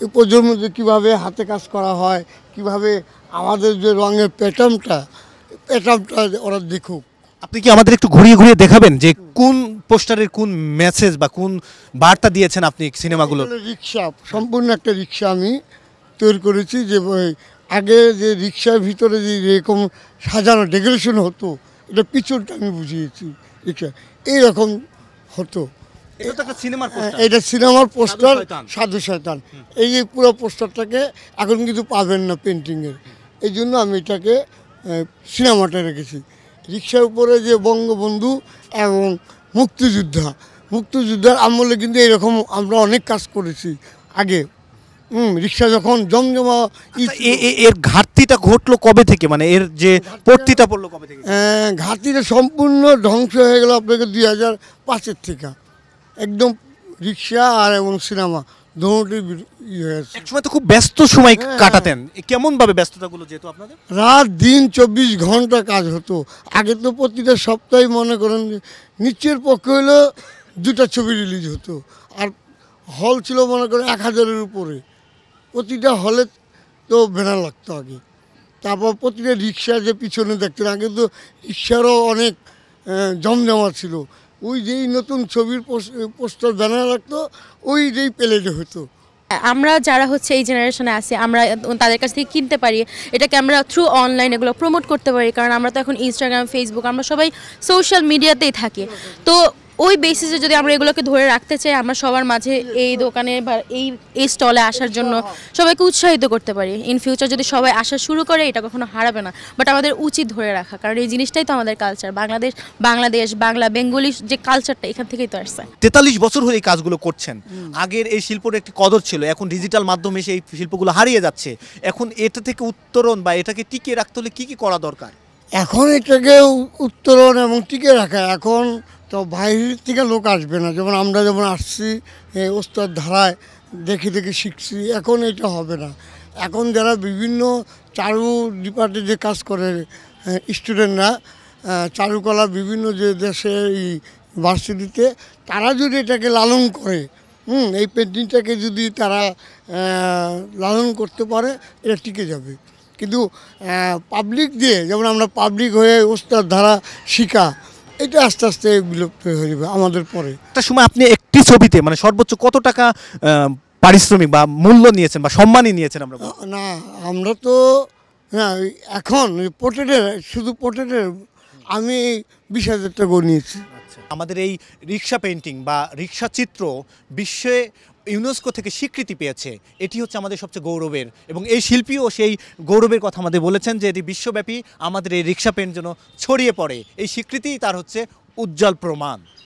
এই প্রজন্মতে কীভাবে হাতে কাজ করা হয়, কিভাবে আমাদের যে রঙের প্যাটার্নটা ওরা দেখুক। আপনি কি আমাদের একটু ঘুরিয়ে ঘুরিয়ে দেখাবেন যে কোন পোস্টারের কোন মেসেজ বা কোন বার্তা দিয়েছেন আপনি সিনেমাগুলো? রিক্সা, সম্পূর্ণ একটা রিক্সা আমি তৈরি করেছি, যে আগে যে রিক্সার ভিতরে যে এরকম সাজানো ডেকোরেশন হতো, এটা পিছনটা আমি বুঝিয়েছি। রিক্সা এইরকম হতো। এটা তো একটা সিনেমার পোস্টার। এটা সিনেমার পোস্টার, সাধু শয়তান। সাধু শয়তান। এই যে পুরো পোস্টারটাকে এখন কিন্তু পাবেন না পেন্টিংয়ের, এই জন্য আমি এটাকে সিনেমাটা রেখেছি। রিক্সার উপরে যে বঙ্গবন্ধু এবং মুক্তিযোদ্ধার আমলে কিন্তু এরকম আমরা অনেক কাজ করেছি আগে। রিক্সা যখন জমজমা আচ্ছা, এর ঘাটতিটা ঘটলো কবে থেকে, মানে এর যে পড়তিটা পড়লো কবে থেকে? ঘাটতিটা সম্পূর্ণ ধ্বংস হয়ে গেল আপনাকে 2005-এর থেকে। একদম রিক্সা আর এবং সিনেমা দুটোই হয়ে আছে। একসময় তো খুব ব্যস্ত সময় কাটাতেন, কেমন ভাবে ব্যস্ততাগুলো যেহেতু আপনাদের? রাত দিন 24 ঘন্টা কাজ হতো। আগে তো প্রতিটা সপ্তাহে মনে করেন যে নিচের পক্ষে হলো 2টা ছবি রিলিজ হতো, আর হল ছিল মনে করেন 1000-এর উপরে। প্রতিটা হলে তো ব্যানার লাগতো আগে। তারপর প্রতিটা রিক্সা যে পিছনে দেখতেন, আগে তো রিক্সারও অনেক জমজমা ছিল। ওই যেই নতুন ছবির পোস্টার ব্যানার লাগতো, ওই যেই প্লেটে হতো। আমরা যারা হচ্ছে এই জেনারেশনে আছি, আমরা তাদের কাছ থেকে কিনতে পারি, এটাকে আমরা থ্রু অনলাইন এগুলো প্রমোট করতে পারি, কারণ আমরা তো এখন ইনস্টাগ্রাম, ফেসবুক, আমরা সবাই সোশ্যাল মিডিয়াতেই থাকি। তো ওই বেসিসে যদি আমরা এগুলোকে ধরে রাখতে চাই, আমরা সবার মাঝে এই দোকানে বা এই স্টলে আসার জন্য সবাইকে উৎসাহিত করতে পারি। ইন ফিউচার যদি সবাই আসা শুরু করে, এটা কখনো হারাবে না, বাট আমাদের উচিত ধরে রাখা, কারণ এই জিনিসটাই তো আমাদের কালচার। বাংলা বেঙ্গলি যে কালচারটা এখান থেকেই তো আসছে। 43 বছর হয়ে এই কাজগুলো করছেন। আগের এই শিল্পের একটি কদর ছিল, এখন ডিজিটাল মাধ্যমে সেই শিল্পগুলো হারিয়ে যাচ্ছে। এখন এটা থেকে উত্তরণ বা এটাকে টিকিয়ে রাখতে হলে কি করা দরকার? এখন এটাকে উত্তরণ এবং টিকে রাখা, এখন তো বাইরের থেকে লোক আসবে না। যেমন আমরা যেমন আসছি ওস্তাদ ধারায় দেখে দেখে শিখছি, এখন এটা হবে না। এখন যারা বিভিন্ন চারু ডিপার্টমেন্টে কাজ করে স্টুডেন্টরা, চারুকলা বিভিন্ন যে দেশে এই ভার্সিটিতে, তারা যদি এটাকে লালন করে, এই পেন্টিংটাকে যদি তারা লালন করতে পারে, এটা টিকে যাবে। কিন্তু পাবলিক দিয়ে, যেমন আমরা পাবলিক হয়ে ওস্তাদ ধারা শিখা, এটা আস্তে আস্তে বিলুপ্ত হয়ে যাবে আমাদের পরে। একটা সময় আপনি একটি ছবিতে মানে সর্বোচ্চ কত টাকা পারিশ্রমিক বা মূল্য নিয়েছেন বা সম্মানই নিয়েছেন? না, আমরা তো না, এখন শুধু পোর্ট্রেটের আমি 20,000 টাকা নিয়েছি। আমাদের এই রিক্সা পেইন্টিং বা রিক্সা চিত্র বিশ্বে ইউনেস্কো থেকে স্বীকৃতি পেয়েছে, এটি হচ্ছে আমাদের সবচেয়ে গৌরবের, এবং এই শিল্পীও সেই গৌরবের কথা আমাদের বলেছেন যে এটি বিশ্বব্যাপী আমাদের এই রিক্সা পেইন্ট যেন ছড়িয়ে পড়ে। এই স্বীকৃতিই তার হচ্ছে উজ্জ্বল প্রমাণ।